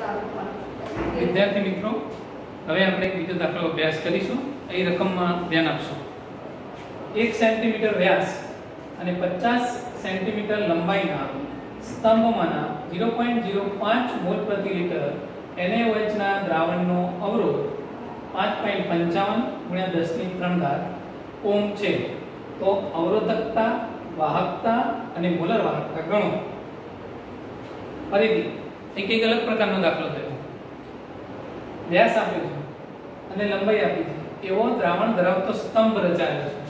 વિદ્યાર્થી મિત્રો, હવે આપણે એક બીજો દાખલો અભ્યાસ કરીશું. અહીં રકમમાં ધ્યાન આપશો. 1 સેન્ટીમીટર વ્યાસ અને 50 સેન્ટીમીટર લંબાઈના સ્તંભમાંના 0.05 મોલ પ્રતિ લીટર NaOH ના દ્રાવણનો અવરોધ 5.55 × 10³ ઓહ્મ છે. તો અવરોધકતા, વાહકતા અને મોલર વાહકતા ગણો. ફરીથી એક અલગ પ્રકારનો દાખલો થયો. વ્યાસ આપ્યો છે અને લંબાઈ આપી છે. એવો દ્રાવણ ધરાવતો સ્તંભ રચાયેલો છે.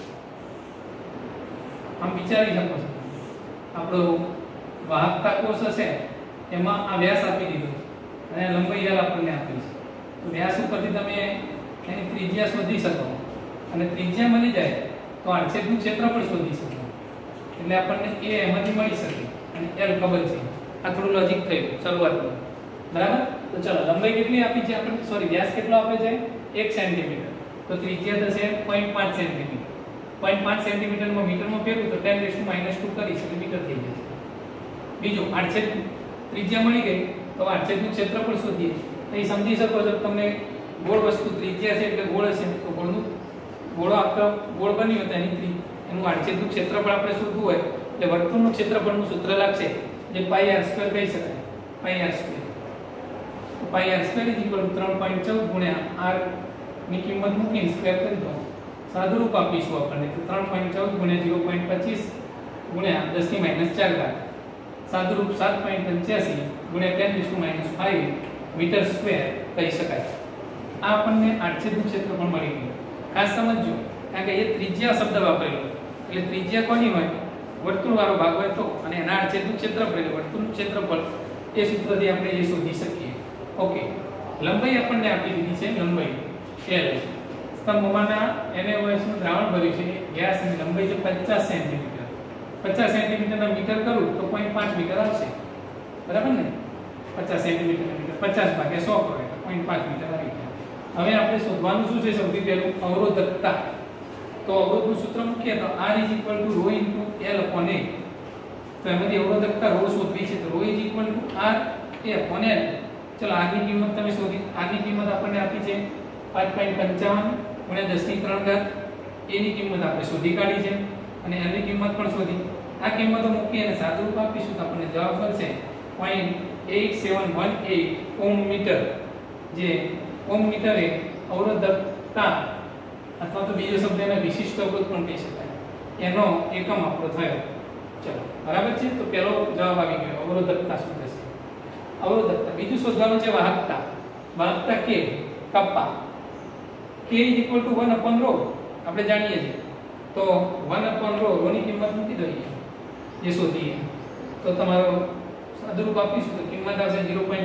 આમ વિચારી શકો છો, આપણો વાહકતા કોષ હશે એમાં આ વ્યાસ આપી દીધો અને લંબાઈ L આપણને આપી છે. તો વ્યાસ ઉપરથી તમે એની ત્રિજ્યા શોધી શકો અને ત્રિજ્યા મળી જાય તો આડછેદનું ક્ષેત્રફળ શોધી શકો. એટલે આપણને A એમાંથી મળી શકે અને L ખબર છે. આ થોડું લોજિક થયું શરૂઆતમાં, બરાબર? તો ચલો, લંબાઈ કેટલી આપી છે આપણે, સોરી વ્યાસ કેટલો આપે છે? 1 સેન્ટીમીટર. તો ત્રિજ્યા થશે 0.5 સેન્ટીમીટર. 0.5 સેન્ટીમીટરમાં મીટરમાં ફેરવું તો 10⁻² કરીશ એટલે મીટર થઈ જશે. બીજું, આડછેદ ત્રિજ્યા મળી ગઈ તો આડછેદનું ક્ષેત્રફળ શોધીએ. તો એ સમજી શકો છો તમને ગોળ વસ્તુ ત્રિજ્યા છે એટલે ગોળ હશે તો ગોળો આખો ગોળ બન્યો તો એનું આડછેદનું ક્ષેત્રફળ આપણે શોધવું હોય એટલે વર્તુળનું ક્ષેત્રફળનું સૂત્ર લાગશે જે πr² કહી શકાય. πr². તો πr² 3.14 × r ની કિંમત મૂકીને સ્ક્વેર કરી દો. સાદુરૂપ આપીશું આપણને તો 3.14 × 0.25 × 10⁻⁴. સાદુરૂપ 7.85 × 10⁻⁵ મીટર સ્ક્વેર કહી શકાય. આ આપણને આડછેદનું ક્ષેત્રફળ મળી ગયું. ખાસ સમજજો, કારણ કે એ ત્રિજ્યા શબ્દ વાપરેલો એટલે ત્રિજ્યા કોની હોય? વર્તુળ વાળો ભાગ હોય તો, અને એના આડછેદનું ક્ષેત્રફળ એટલે વર્તુળનું ક્ષેત્રફળ એ સૂત્રથી આપણે એ શોધી શકીએ. ઓકે, લંબાઈ આપણને આપી દીધી છે. લંબાઈ L, સ્તંભમાંના NaOH નું દ્રાવણ ભર્યું છે. વ્યાસ અને લંબાઈ છે 50 સેન્ટીમીટર. 50 સેન્ટીમીટરના મીટર કરું તો 0.5 મીટર આવશે, બરાબર ને? 50 સેન્ટીમીટરના મીટર 50 ભાગ્યા 100 કરો એટલે 0.5 મીટર આવી જાય. હવે આપણે શોધવાનું શું છે? સૌથી પહેલું અવરોધકતા. તો અવરોધનું સૂત્ર મૂકીએ તો R = ρ × L/A. તો એમાંથી અવરોધકતા ρ શોધવી છે તો ρ = R/L. ચલો, R ની કિંમત તમે શોધી. R ની કિંમત આપણને આપી છે 5.55 × 10³ A ની કિંમત આપણે શોધી કાઢી છે અને L ની કિંમત પણ શોધી. આ કિંમતો મૂકી અને સાદુરૂપ આપીશું તો આપણને જવાબ મળશે 0.8718 ઓહ્મ મીટર. જે ઓહ્મ મીટર એ અવરોધકતા અથવા તો બીજો શબ્દ એને વિશિષ્ટ અવરોધ પણ કહી શકાય, એનો એકમ આપણો થયો. ચલો, બરાબર છે? તો પહેલો જવાબ આવી ગયો. અવરોધકતા શું થશે? અવરોધકતા. બીજું શોધવાનું છે વાહકતા. વાહકતા K, કપ્પા. K = 1/ρ આપણે જાણીએ છીએ. તો 1/ρ, ની કિંમત મૂકી દઈએ જે શોધીએ તો તમારો સાદુરૂપ આપીશું તો કિંમત આવશે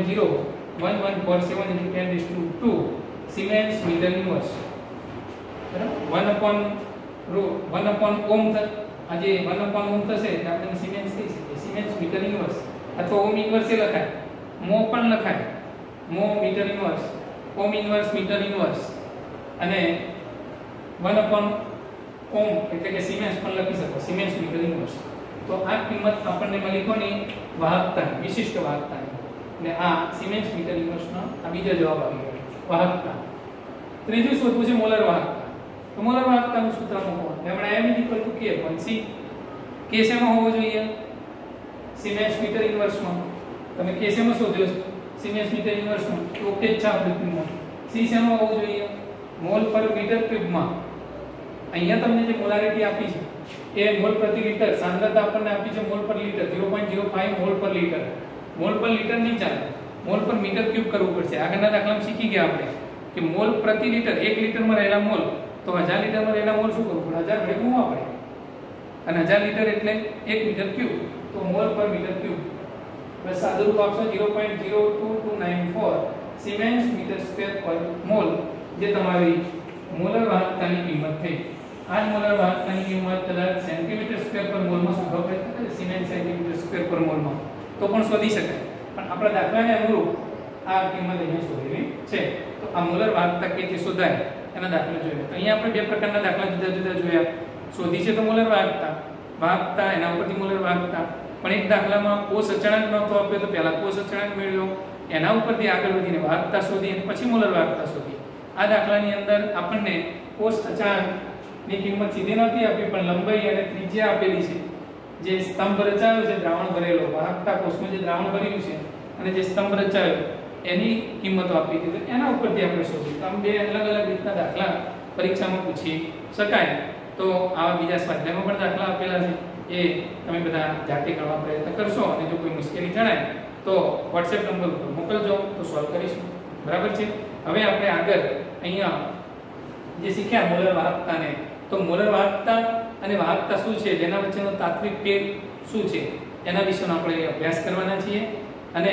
0.01147 × 10⁻² સિમેન્સ મીટર ઇન્વર્સ. બરાબર? 1/ઓહ્મ આજે 1/ઓહ્મ થશે એટલે આપણે સિમેન્સ કહી શકીએ. સિમેન્સ મીટર ઇન્વર્સ અથવા ઓહ્મ ઇન્વર્સ એ લખાય, મો પણ લખાય. Mho metre inverse, ohm inverse metre inverse અને 1/ઓહ્મ એટલે કે સિમેન્સ પણ લખી શકો, સિમેન્સ મીટર ઇન્વર્સ. તો આ કિંમત આપણને મળી કોની? વાહકતા, વિશિષ્ટ વાહકતા. એટલે આ સિમેન્સ મીટર ઇન્વર્સનો આ બીજો જવાબ આવી ગયો, વાહકતા. ત્રીજું શોધવું છે મોલર વાહકતા. તો મોલર વાહકતાનું સૂત્ર મૂકો. M = K/C. K શેમાં હોવો જોઈએ? સિમેન્સ મીટર ઇન્વર્સમાં. તમે K શેમાં શોધ્યો છે? Siemens metre ઇન્વર્સમાં. ઓકે જ છે આપણી કિંમત. C શેમાં હોવું જોઈએ? મોલ પર મીટર ક્યુબમાં. અહીંયા તમને જે મોલારિટી આપી છે એ મોલ પ્રતિ લિટર, સાંદ્રતા આપણને આપી છે મોલ પર લિટર 0.05 મોલ પર લિટર. મોલ પર લિટર નહીં ચાલે, મોલ પર મીટર ક્યુબ કરવું પડશે. આગળના દાખલામાં શીખી ગયા આપણે કે મોલ પ્રતિ લિટર, 1 લિટરમાં રહેલા મોલ તો 1000 લિટરમાં રહેલા મોલ શું કરવું પડે? 1000 વડે ગુણવા પડે અને 1000 લિટર એટલે 1 મીટર ક્યુબ. તો મોલ પર મીટર ક્યુબ. બસ સાદુરૂપ આપશો 0.02294 સિમેન્સ મીટર સ્ક્વેર પર મોલ, જે તમારી મોલર વાહકતાની કિંમત થઈ. આ મોલર વાહકતાની કિંમત કદાચ સેન્ટીમીટર સ્ક્વેર પર મોલમાં શોધવા પડે, સિમેન્સ સેન્ટીમીટર સ્ક્વેર પર મોલમાં તો પણ શોધી શકાય. પણ આપણા દાખલાને અનુરૂપ આ કિંમત અહીંયા શોધેલી છે. તો આ મોલર વાહકતા કેથી શોધાય એના દાખલા જોઈએ. તો અહીંયા આપણે બે પ્રકારના દાખલા જુદા જુદા જોયા. શોધી છે તો મોલર વાહકતા, વાહકતા એના ઉપરથી મોલર વાહકતા. પણ એક દાખલામાં કોષ અચળાંક નહોતો આપ્યો તો પહેલા કોષ અચળાંક મેળવ્યો એના ઉપરથી આગળ વધીને વાહકતા શોધી અને પછી મોલર વાહકતા શોધી. આ દાખલાની અંદર આપણને કોષ અચાનકની કિંમત સીધી નથી આપી, પણ લંબાઈ અને ત્રિજ્યા આપેલી છે. જે સ્તંભ રચાયો છે દ્રાવણ ભરેલો, વાહકતા કોષમાં જે દ્રાવણ ભર્યું છે અને જે સ્તંભ રચાયો એની કિંમતો આપી હતી, તો એના ઉપરથી આપણે શોધીએ. તો આમ બે અલગ અલગ રીતના દાખલા પરીક્ષામાં પૂછી શકાય. તો આવા બીજા સ્વાધ્યાયમાં પણ દાખલા આપેલા છે, એ તમે બધા જાતે કરવા પ્રયત્ન કરશો અને જો કોઈ મુશ્કેલી જણાય તો WhatsApp નંબર ઉપર મોકલજો, તો સોલ્વ કરીશું. બરાબર છે. હવે આપણે આગળ અહીંયા જે શીખ્યા મોલર વાહકતાને, તો મોલર વાહકતા અને વાહકતા શું છે, જેના વચ્ચેનો તાત્વિક ફેર શું છે, એના વિશેનો આપણે અભ્યાસ કરવાના છીએ. અને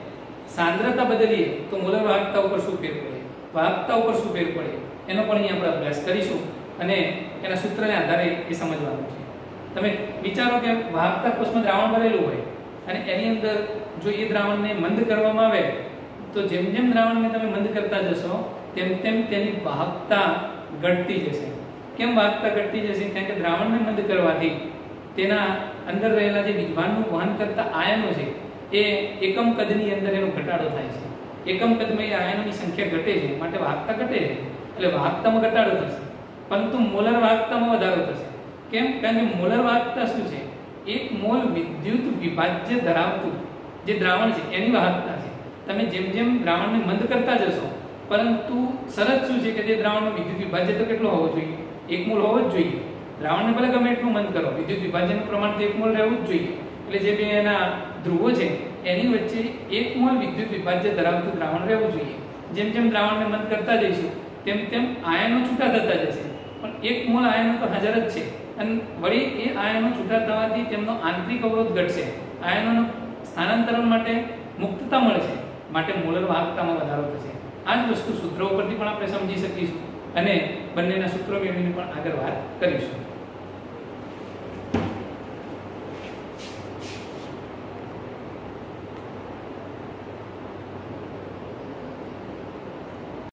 સાંદ્રતા બદલીએ તો મોલર વાહકતા ઉપર શું ફેર પડે, વાહકતા ઉપર શું ફેર પડે, એનો પણ અહીંયા આપણે અભ્યાસ કરીશું અને એના સૂત્રને આધારે એ સમજવાનું છે. તમે વિચારો કે વાહકતા કોષમાં દ્રાવણ ભરેલું હોય અને એની અંદર જો એ દ્રાવણને મંદ કરવામાં આવે તો જેમ જેમ દ્રાવણને તમે મંદ કરતા જશો તેમ તેમ તેની વાહકતા ઘટતી જશે. કેમ વાહકતા ઘટતી જશે? કારણ કે દ્રાવણને મંદ કરવાથી તેના અંદર રહેલા જે વીજભારનું વહન કરતા આયનો છે એ એકમ કદની અંદર એનો ઘટાડો થાય છે. એકમ કદમાં એ આયનોની સંખ્યા ઘટે છે, માટે વાહકતા ઘટે છે, એટલે વાહકતામાં ઘટાડો થશે. પરંતુ મોલર વાહકતામાં વધારો થશે. કેમ? કારણ કે મોલર વાહકતા શું છે? 1 મોલ વિદ્યુત વિભાજ્ય ધરાવતું જે દ્રાવણ છે એની વાહકતા છે. તમે જેમ જેમ દ્રાવણને મંદ કરતા જશો, પરંતુ શરત શું છે કે તે દ્રાવણનો વિદ્યુત વિભાજ્ય તો કેટલો હોવો જોઈએ? 1 મોલ હોવો જ જોઈએ. દ્રાવણને ભલે ગમે એટલું મંદ કરો, વિદ્યુત વિભાજનનું પ્રમાણ તો 1 મોલ રહેવું જ જોઈએ. એટલે જે બે એના ધ્રુવો છે એની વચ્ચે 1 મોલ વિદ્યુત વિભાજ્ય ધરાવતું દ્રાવણ રહેવું જોઈએ. જેમ જેમ દ્રાવણને મંદ કરતા જઈશું તેમ તેમ આયનો છૂટા થતા જશે, પણ 1 મોલ આયનો તો હાજર જ છે. અને વળી એ આયનો છૂટા થવાથી તેમનો આંતરિક અવરોધ ઘટશે, આયનોનું સ્થાનાંતરણ માટે મુક્તતા મળશે, માટે મોલર વાહકતામાં વધારો થશે. આ જ વસ્તુ સૂત્રો ઉપરથી પણ આપણે સમજી શકીશું અને બંનેના સૂત્રો મેળવીને પણ આગળ વાત કરીશું.